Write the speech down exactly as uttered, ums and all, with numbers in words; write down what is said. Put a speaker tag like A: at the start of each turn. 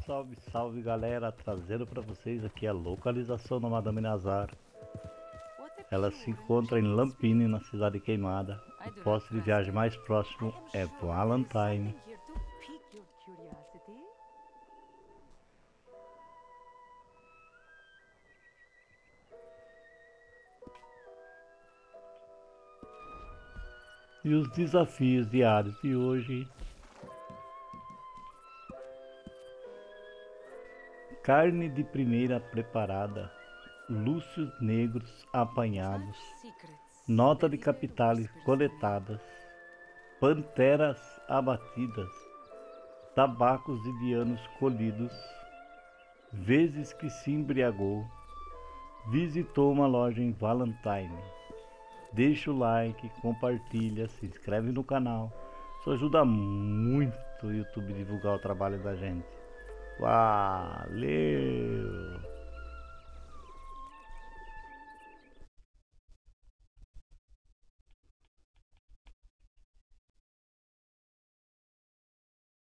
A: Salve, salve galera, trazendo para vocês aqui a localização da Madame Nazar. Ela se encontra em Lampine, na cidade queimada. O posto de viagem mais próximo é Valentine. E os desafios diários de hoje: carne de primeira preparada, lúcios negros apanhados, nota de capitais coletadas, panteras abatidas, tabacos indianos colhidos, vezes que se embriagou, visitou uma loja em Valentine. Deixa o like, compartilha, se inscreve no canal. Isso ajuda muito o YouTube a divulgar o trabalho da gente. Valeu!